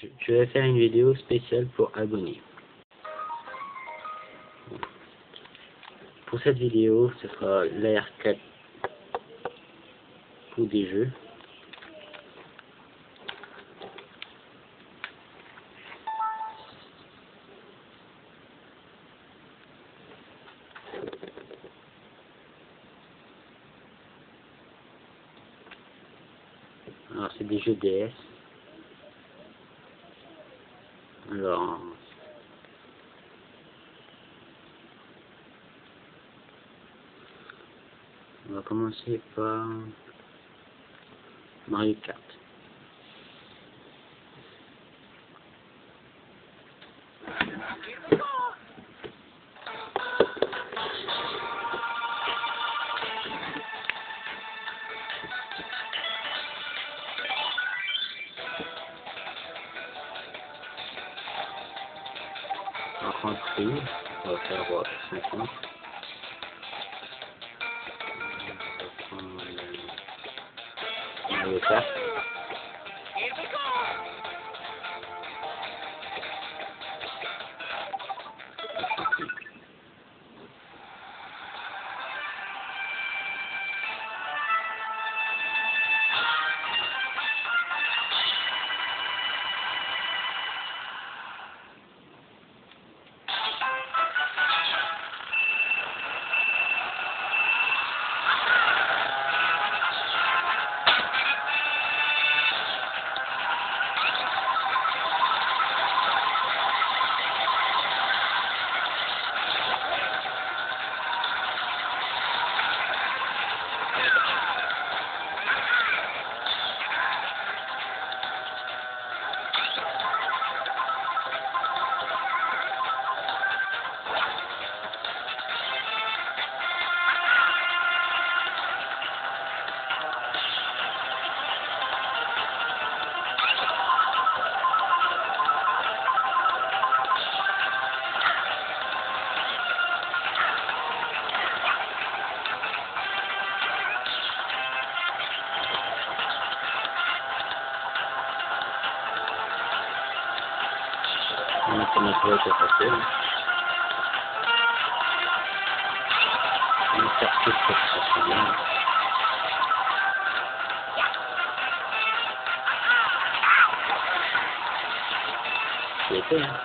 Je vais faire une vidéo spéciale pour abonnés. Pour cette vidéo, ce sera l'AR4 pour des jeux. Alors c'est des jeux DS. Alors on va commencer par Mario Kart. On va prendre prix, on va faire 50. On va prendre Mario Kart. On va mettre le passer. On va faire tout pour que ça soit bien. C'est été, hein.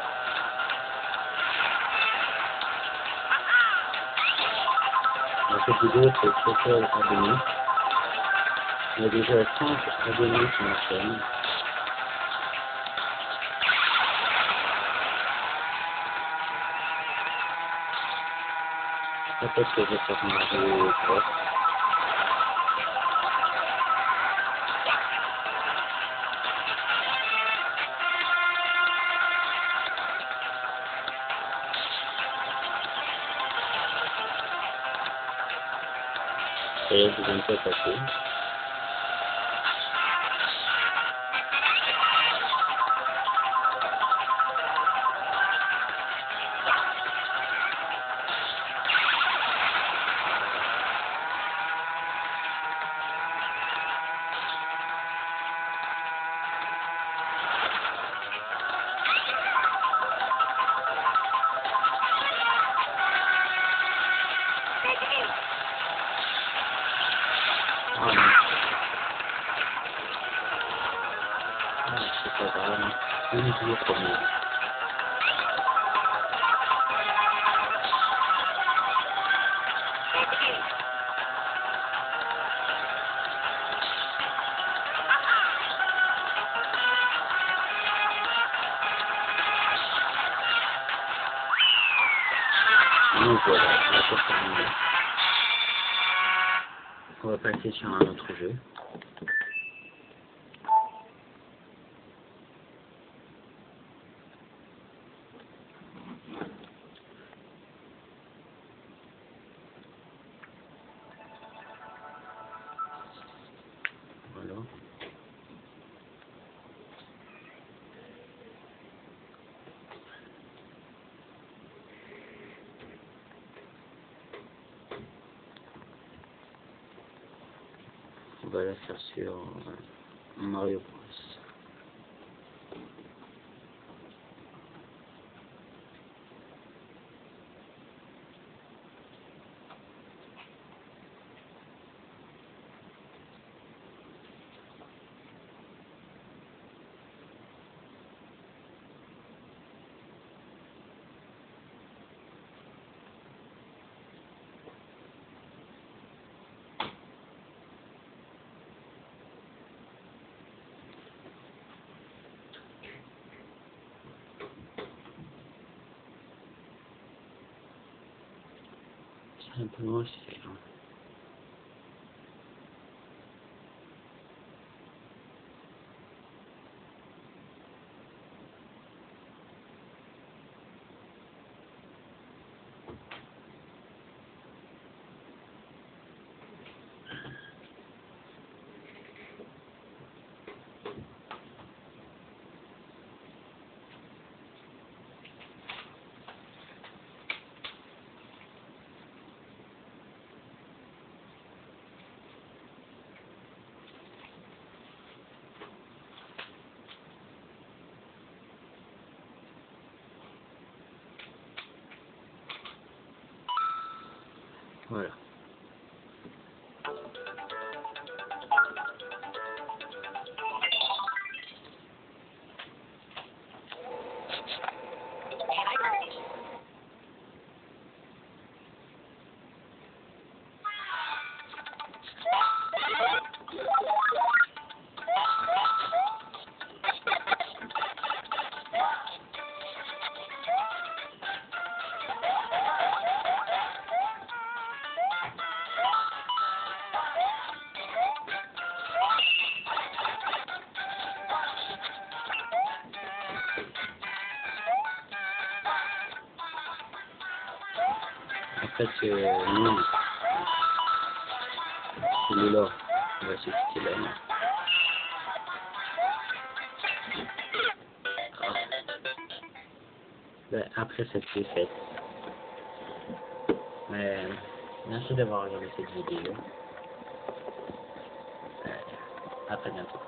Dans cette vidéo, c'est spécial abonné. On a déjà 5 abonnés sur ma chaîne. Peut-être que je vais faire une vidéo poste. Et je viens de passer. C'est pas grave, on est toujours premier. Donc voilà, on va faire terminer. On va passer sur un autre jeu. Voilà. On va la faire sur Mario Bros. simplement essayer. Voilà. En fait, non. Celui-là, on va essayer de quitter là. Ben, après cette faite. Merci d'avoir regardé cette vidéo. À très bientôt.